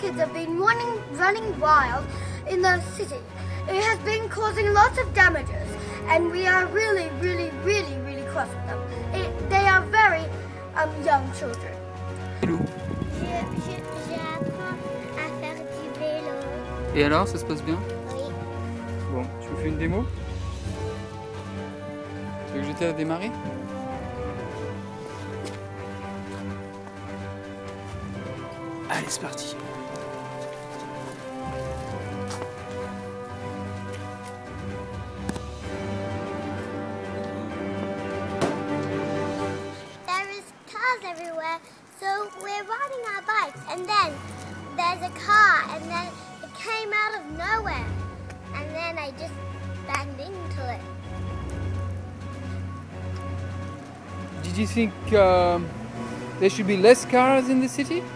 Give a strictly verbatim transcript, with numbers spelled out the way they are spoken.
kids have been running, running wild in the city. It has been causing lots of damages, and we are really, really, really, really cross with them. It, they are very um, young children. Vélo. J'apprends à faire du vélo. Et alors, ça se passe bien? Oui. Bon, tu me fais une démo? Tu veux que je t'aide à démarrer? Allez, c'est parti. There is cars everywhere, so we're riding our bikes, and then there's a car, and then it came out of nowhere, and then I just banged into it. Did you think um, there should be less cars in the city?